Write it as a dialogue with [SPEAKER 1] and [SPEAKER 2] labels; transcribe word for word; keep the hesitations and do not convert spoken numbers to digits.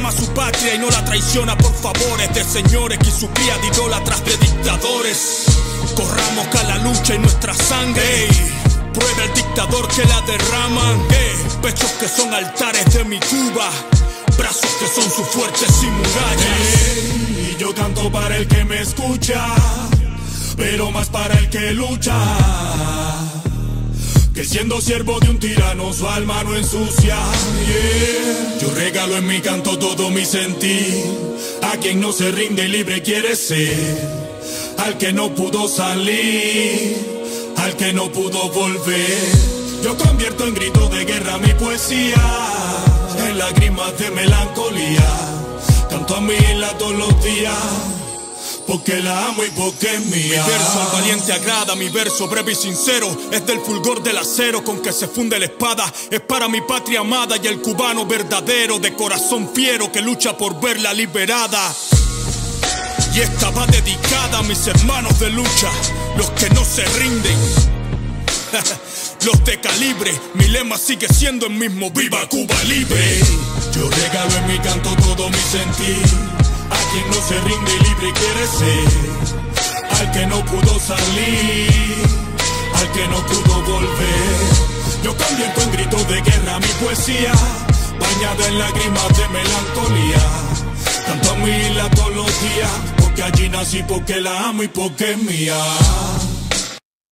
[SPEAKER 1] ama su patria y no la traiciona por favores de señores que su cría de idólatras de dictadores. Corramos a la lucha y nuestra sangre, ey, prueba el dictador que la derraman, ey, pechos que son altares de mi Cuba, brazos que son sus fuertes y murallas.
[SPEAKER 2] Hey, y yo canto para el que me escucha, pero más para el que lucha, que siendo siervo de un tirano su alma no ensucia. Yeah. Yo regalo en mi canto todo mi sentir a quien no se rinde y libre quiere ser, al que no pudo salir, al que no pudo volver. Yo convierto en grito de guerra mi poesía, en lágrimas de melancolía. Canto a mi isla todos los días, porque la amo y porque es mía.
[SPEAKER 1] Mi verso al valiente agrada, mi verso breve y sincero es del fulgor del acero con que se funde la espada. Es para mi patria amada y el cubano verdadero, de corazón fiero que lucha por verla liberada. Y esta va dedicada a mis hermanos de lucha, los que no se rinden, los de calibre. Mi lema sigue siendo el mismo: ¡Viva Cuba libre!
[SPEAKER 2] Yo regalo en mi canto todo mi sentir a quien no se rinde y libre quiere ser, al que no pudo salir, al que no pudo volver. Yo convierto en grito de guerra mi poesía, bañada en lágrimas de melancolía. Canto a mi isla todos los días, porque allí nací, porque la amo y porque es mía.